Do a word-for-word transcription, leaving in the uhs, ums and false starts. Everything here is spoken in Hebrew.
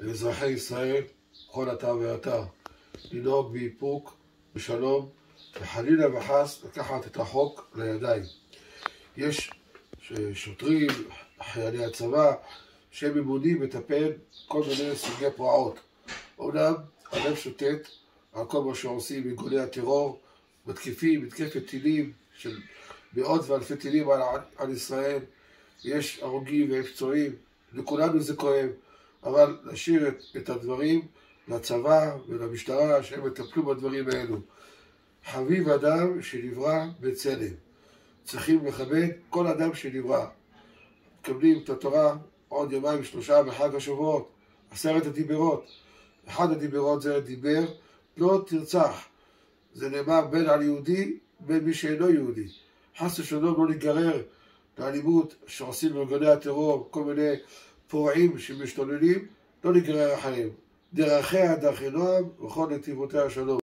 לאזרחי ישראל, כל אתר ואתר, לנהוג באיפוק, בשלום, וחלילה וחס לקחת את החוק לידיים. יש שוטרים, חיילי הצבא, שהם ממונים לטפל כל מיני סוגי פרעות. אומנם הלב שוטט על כל מה שעושים ארגוני הטרור, מתקיפים, מתקפת טילים של מאות ואלפי טילים על, על ישראל. יש הרוגים ופצועים, לכולנו זה כואב, אבל נשאיר את, את הדברים לצבא ולמשטרה שהם מטפלו בדברים האלו. חביב אדם שנברא בצלם. צריכים לכבד כל אדם שנברא. מקבלים את התורה עוד יומיים שלושה בחג השבועות, עשרת הדיברות. אחד הדיברות זה דיבר לא תרצח. זה נאמר בין על יהודי, בין מי שאינו יהודי. חס ושלום לא להיגרר לאלימות שעושים בארגוני הטרור, כל מיני פורעים שמשתוללים, לא להיגרר אחריהם. דרכיה דרכי נועם וכל נתיבותיה שלום.